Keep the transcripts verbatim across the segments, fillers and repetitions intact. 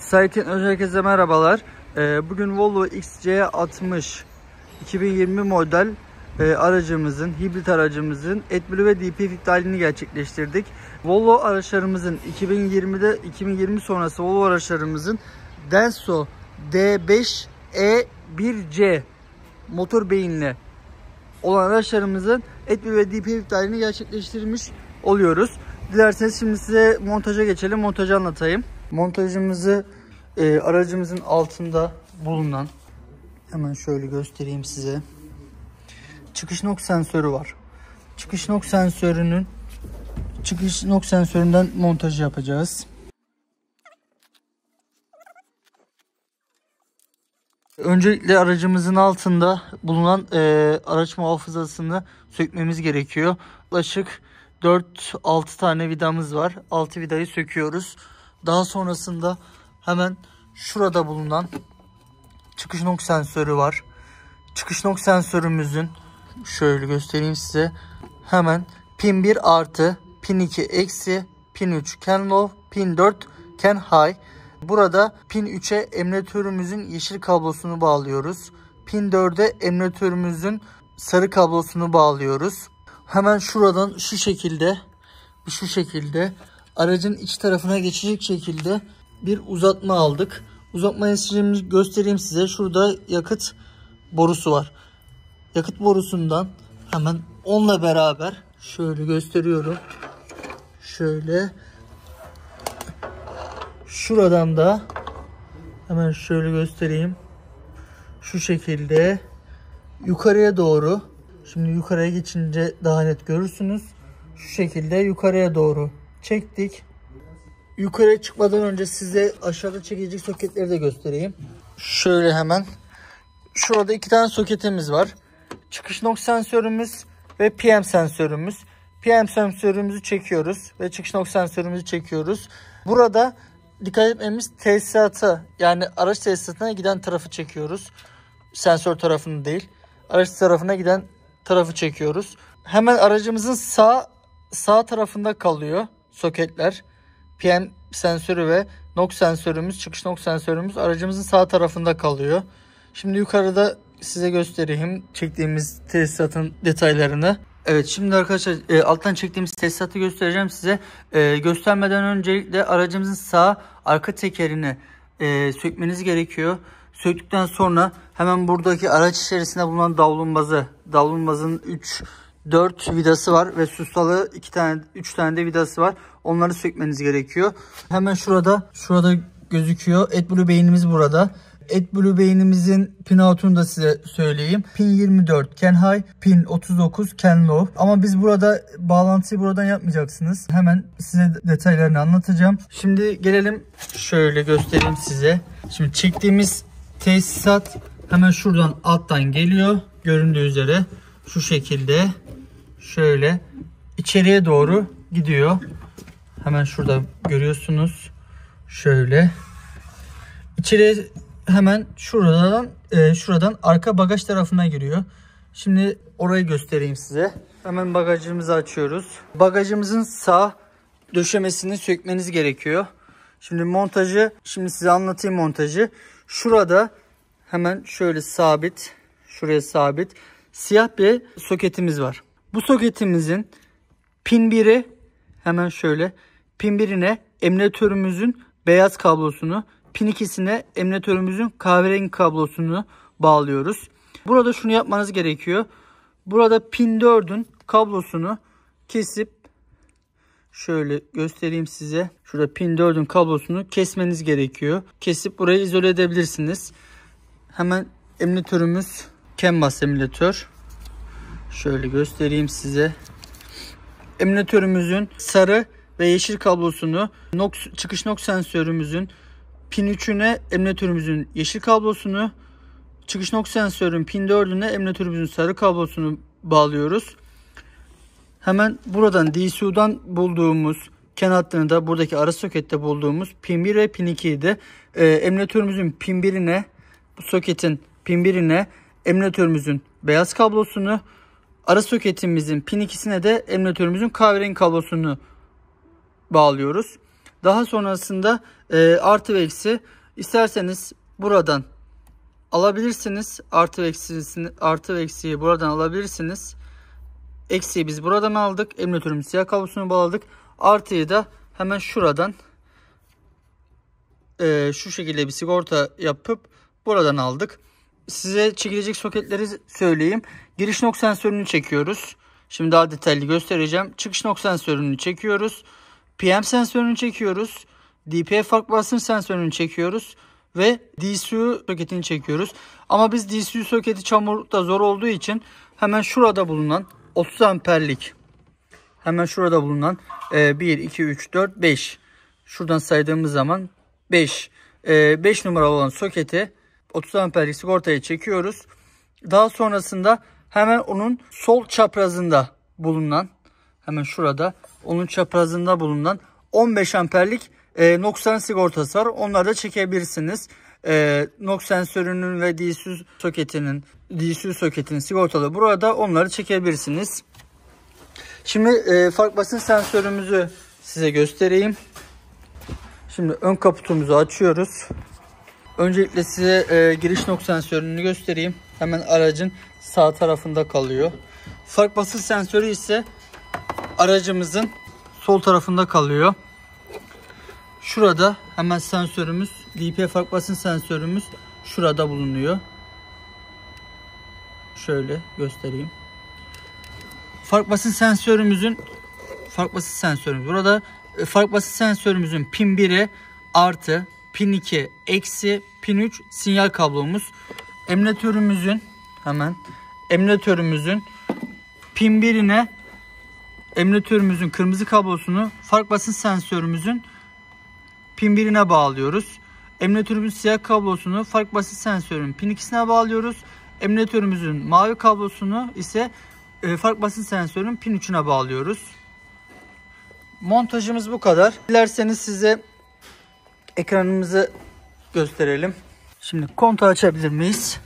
Sait Teknoloji herkese merhabalar. Bugün Volvo X C altmış iki bin yirmi model aracımızın, hibrit aracımızın AdBlue ve D P F iptalini gerçekleştirdik. Volvo araçlarımızın iki bin yirmide iki bin yirmi sonrası Volvo araçlarımızın Denso D beş E bir C motor beyinli olan araçlarımızın AdBlue ve D P F iptalini gerçekleştirmiş oluyoruz. Dilerseniz şimdi size montaja geçelim. Montajı anlatayım. Montajımızı e, aracımızın altında bulunan, hemen şöyle göstereyim size. Çıkış nok sensörü var. Çıkış nok sensörünün çıkış nok sensöründen montajı yapacağız. Öncelikle aracımızın altında bulunan e, araç muhafızasını sökmemiz gerekiyor. Yaklaşık dört altı tane vidamız var. altı vidayı söküyoruz. Daha sonrasında hemen şurada bulunan çıkış nok sensörü var. Çıkış nok sensörümüzün şöyle göstereyim size. Hemen pin bir artı, pin iki eksi, pin üç can low, pin dört can high. Burada pin üçe emülatörümüzün yeşil kablosunu bağlıyoruz. Pin dörde emülatörümüzün sarı kablosunu bağlıyoruz. Hemen şuradan şu şekilde şu şekilde aracın iç tarafına geçecek şekilde bir uzatma aldık. Uzatma işlemini göstereyim size. Şurada yakıt borusu var. Yakıt borusundan hemen onunla beraber şöyle gösteriyorum. Şöyle şuradan da hemen şöyle göstereyim. Şu şekilde yukarıya doğru, şimdi yukarıya geçince daha net görürsünüz. Şu şekilde yukarıya doğru çektik. Yukarıya çıkmadan önce size aşağıda çekilecek soketleri de göstereyim. Şöyle hemen. Şurada iki tane soketimiz var. Çıkış nok sensörümüz ve P M sensörümüz. P M sensörümüzü çekiyoruz ve çıkış nok sensörümüzü çekiyoruz. Burada dikkat etmemiz tesisata, yani araç tesisatına giden tarafı çekiyoruz. Sensör tarafını değil. Araç tarafına giden tarafı çekiyoruz. Hemen aracımızın sağ sağ tarafında kalıyor soketler. P M sensörü ve nok sensörümüz, çıkış nok sensörümüz aracımızın sağ tarafında kalıyor. Şimdi yukarıda size göstereyim çektiğimiz tesisatın detaylarını. Evet, şimdi arkadaşlar e, alttan çektiğimiz tesisatı göstereceğim size. E, göstermeden öncelikle aracımızın sağ arka tekerini e, sökmeniz gerekiyor. Söktükten sonra hemen buradaki araç içerisinde bulunan davlumbazı, davlumbazın üç dört vidası var ve sustalı iki tane üç tane de vidası var. Onları sökmeniz gerekiyor. Hemen şurada şurada gözüküyor. AdBlue beynimiz burada. AdBlue beynimizin pin out'unu da size söyleyeyim. Pin yirmi dört can high, pin otuz dokuz can low. Ama biz burada bağlantıyı buradan yapmayacaksınız. Hemen size detaylarını anlatacağım. Şimdi gelelim, şöyle göstereyim size. Şimdi çektiğimiz tesisat hemen şuradan alttan geliyor. Göründüğü üzere şu şekilde şöyle içeriye doğru gidiyor. Hemen şurada görüyorsunuz. Şöyle içeriye hemen şuradan e, şuradan arka bagaj tarafına giriyor. Şimdi orayı göstereyim size. Hemen bagajımızı açıyoruz. Bagajımızın sağ döşemesini sökmeniz gerekiyor. Şimdi montajı, şimdi size anlatayım montajı. Şurada hemen şöyle sabit, şuraya sabit siyah bir soketimiz var. Bu soketimizin pin biri, hemen şöyle pin birine emülatörümüzün beyaz kablosunu, pin ikisine emülatörümüzün kahverengi kablosunu bağlıyoruz. Burada şunu yapmanız gerekiyor. Burada pin dördün kablosunu kesip, şöyle göstereyim size. Şurada pin dördün kablosunu kesmeniz gerekiyor. Kesip burayı izole edebilirsiniz. Hemen emülatörümüz CAN bus emülatör. Şöyle göstereyim size. Emülatörümüzün sarı ve yeşil kablosunu, nok, çıkış nok sensörümüzün pin üçüne emülatörümüzün yeşil kablosunu, çıkış nok sensörün pin dördüne emülatörümüzün sarı kablosunu bağlıyoruz. Hemen buradan D C U'dan bulduğumuz CAN hattını da buradaki ara sokette bulduğumuz pin bir ve pin ikiyi de e, emülatörümüzün pin birine, bu soketin pin birine emülatörümüzün beyaz kablosunu, ara soketimizin pin ikisine de emülatörümüzün kahverengi kablosunu bağlıyoruz. Daha sonrasında e, artı ve eksi İsterseniz buradan alabilirsiniz. Artı ve eksisini, artı ve eksiği buradan alabilirsiniz. Eksiği biz buradan aldık. Emniyetörün siyah kablosunu bağladık. Artıyı da hemen şuradan e, şu şekilde bir sigorta yapıp buradan aldık. Size çekilecek soketleri söyleyeyim. Giriş nok sensörünü çekiyoruz. Şimdi daha detaylı göstereceğim. Çıkış nok sensörünü çekiyoruz. P M sensörünü çekiyoruz. D P I fark basınç sensörünü çekiyoruz. Ve D C U soketini çekiyoruz. Ama biz D C U soketi çamurda zor olduğu için hemen şurada bulunan otuz amperlik, hemen şurada bulunan e, bir, iki, üç, dört, beş, şuradan saydığımız zaman beş, e, beş numara olan soketi otuz amperlik sigortaya çekiyoruz. Daha sonrasında hemen onun sol çaprazında bulunan, hemen şurada onun çaprazında bulunan on beş amperlik e, noksan sigortası var. Onları da çekebilirsiniz. E, nok sensörünün ve D C U soketinin D C U soketinin sigortalı burada, onları çekebilirsiniz. Şimdi e, fark basınç sensörümüzü size göstereyim. Şimdi ön kaputumuzu açıyoruz. Öncelikle size e, giriş nok sensörünü göstereyim. Hemen aracın sağ tarafında kalıyor. Fark basınç sensörü ise aracımızın sol tarafında kalıyor. Şurada hemen sensörümüz, D P I fark basınç sensörümüz şurada bulunuyor. Şöyle göstereyim. Fark basınç sensörümüzün fark basınç sensörümüz burada. Fark basınç sensörümüzün pin biri artı, pin iki eksi, pin üç sinyal kablomuz. Emniyetörümüzün hemen emniyetörümüzün pin birine emniyetörümüzün kırmızı kablosunu fark basınç sensörümüzün pin birine bağlıyoruz. Emniyetörümüzün siyah kablosunu fark basınç sensörünün pin ikisine bağlıyoruz. Emniyetörümüzün mavi kablosunu ise e, fark basınç sensörünün pin üçüne bağlıyoruz. Montajımız bu kadar. Dilerseniz size ekranımızı gösterelim. Şimdi kontağı açabilir miyiz?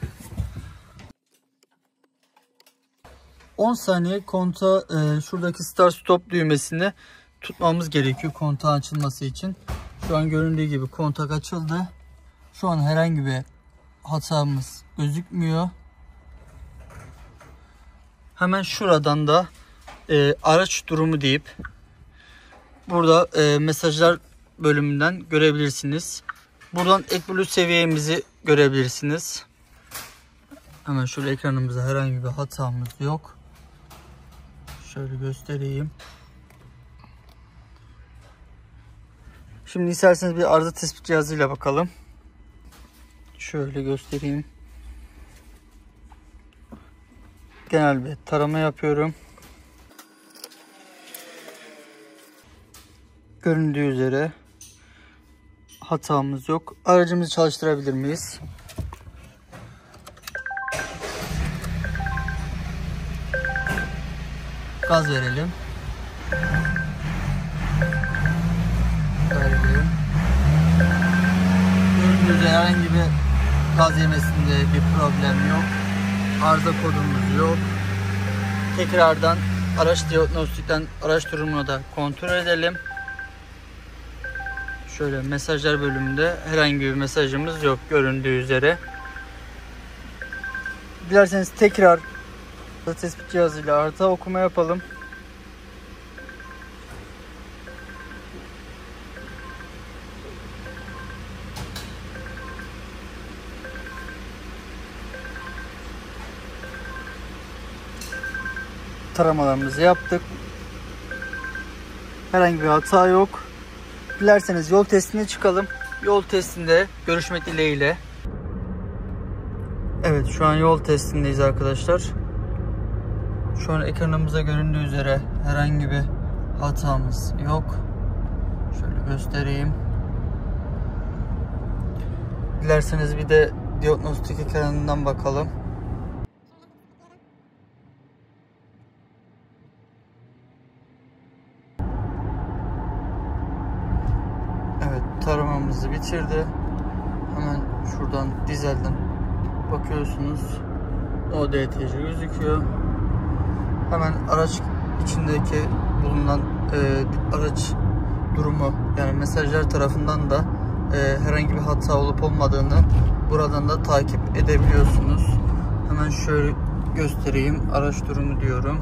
on saniye kontağı e, şuradaki start stop düğmesini tutmamız gerekiyor kontağın açılması için. Şu an göründüğü gibi kontak açıldı. Şu an herhangi bir hatamız gözükmüyor. Hemen şuradan da e, araç durumu deyip burada e, mesajlar bölümünden görebilirsiniz. Buradan AdBlue seviyemizi görebilirsiniz. Hemen şöyle ekranımızda herhangi bir hatamız yok. Şöyle göstereyim. Şimdi isterseniz bir arıza tespit cihazıyla bakalım. Şöyle göstereyim. Genel bir tarama yapıyorum. Göründüğü üzere hatamız yok. Aracımızı çalıştırabilir miyiz? Gaz verelim. Verelim. Göründüğü üzere herhangi bir gaz yemesinde bir problem yok. Arıza kodumuz yok. Tekrardan araç diagnostikten araç durumunu da kontrol edelim. Şöyle mesajlar bölümünde herhangi bir mesajımız yok göründüğü üzere. Dilerseniz tekrar tespit cihazıyla arıza okuma yapalım. Taramalarımızı yaptık. Herhangi bir hata yok. Dilerseniz yol testine çıkalım. Yol testinde görüşmek dileğiyle. Evet, şu an yol testindeyiz arkadaşlar. Şu an ekranımıza göründüğü üzere herhangi bir hatamız yok. Şöyle göstereyim. Dilerseniz bir de diagnostik ekranından bakalım. Evet, taramamızı bitirdi. Hemen şuradan dizelden bakıyorsunuz. O D T C gözüküyor. Hemen araç içindeki bulunan e, araç durumu, yani mesajlar tarafından da e, herhangi bir hata olup olmadığını buradan da takip edebiliyorsunuz. Hemen şöyle göstereyim. Araç durumu diyorum.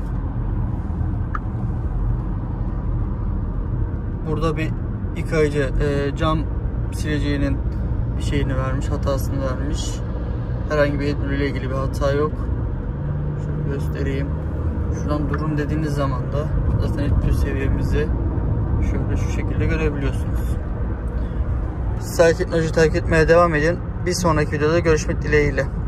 Burada bir yıkayıcı e, cam sileceğinin bir şeyini vermiş, hatasını vermiş. Herhangi bir Edlu'yla ile ilgili bir hata yok. Şöyle göstereyim. Şuradan durum dediğiniz zaman da zaten Edlu seviyemizi şöyle şu şekilde görebiliyorsunuz. Sahil Teknoloji takip etmeye devam edin. Bir sonraki videoda görüşmek dileğiyle.